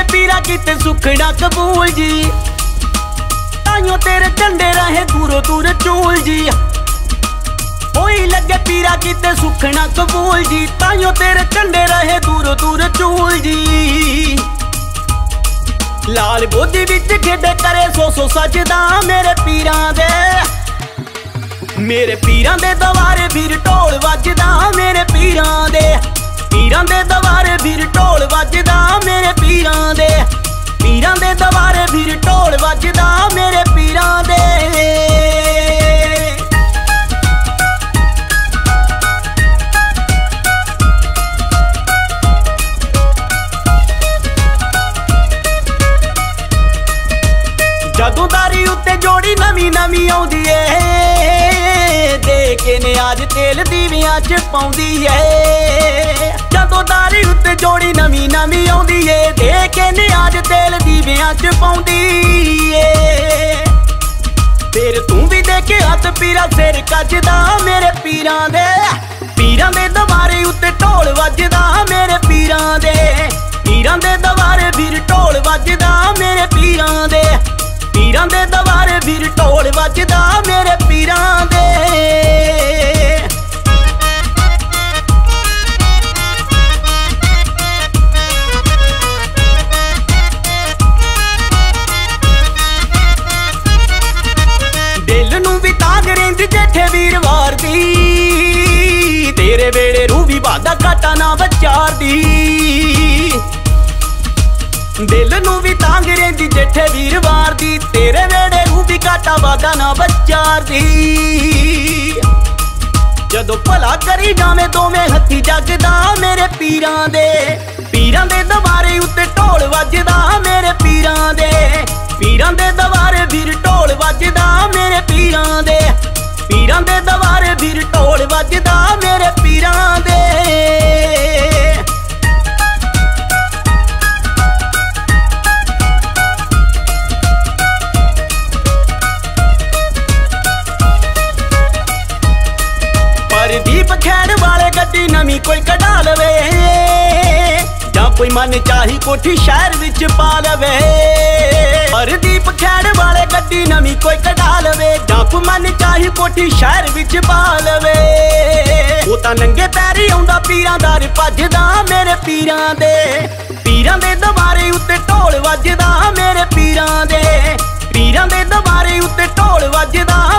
पीरा किते सुखड़ा कबूल जी, ताइयों तेरे झंडे रहे दूरों दूर चूल जी। होई लगे पीरा किते सुखना कबूल जी, ताइयों तेरे झंडे रहे दूरों दूर चूल जी। लाल बोधी विच खेडे करे सो सजदा मेरे पीरां दे, मेरे पीरां दे दवारे फिर ढोल वजदा मेरे पीरां दे, पीरां दे दवारे फिर ढोल वजदा मेरे पीरां दे, पीरां दे दवारे फिर ढोल वजदा मेरे पीरां दे। जदों दारी उत्ते जोड़ी नवी नवी आउंदी ए, देख के नियाज तेल दीवियां च पाउंदी ए। जदों दारी उत्ते जोड़ी नवी नवी आउंदी ए, देख के नियाज तेल दीवियां च पाउंदी ए। फिर तू भी देखे हथ पीरा सिर कजदा मेरे पीरां दे, पीरां दे दवारे उत्ते ढोल वजदा मेरे पीरां दे, पीरां दे दवारे फिर ढोल वजदा मेरे पीरां दे, पीरां दे दवारे फिर ढोल वजदा मेरे पीरां दे। दिल नूं भी ताग रहिंदी जेठे वीरवार दी, तेरे वेले रूह भी वादा घाटा ना बचार दी। दिल नूं भी तांग रहिंदी जेठे वीरवार दी, तेरे वेड़े रूह भी घाटा वादा ना बचार दी। जदों भला करी जावे दोवें हत्थी जगदा मेरे पीरां दे, पीरां दे दवारे उत्ते ढोल वजदा मेरे पीरां दे, पीरां दे दवारे फिर ढोल वजदा मेरे पीरां दे, पीरां दे दवारे फिर ढोल वजदा मेरे पीरां दे। दीप खैर वाले गड्डी नवी कोई कढा लवे, जां कोई मन चाही कोठी शहर विच पा लवे। पर दीप खैर वाले गड्डी नवी कोई कढा लवे, जां कोई मन चाही कोठी शहर विच पा लवे। वो तां नंगे पैरी आउंदा पीरां दर भजदा मेरे पीरां दे, पीरां दे दवारे उत्ते ढोल वजदा मेरे पीरां दे, पीरां दे दवारे उत्ते ढोल वजदा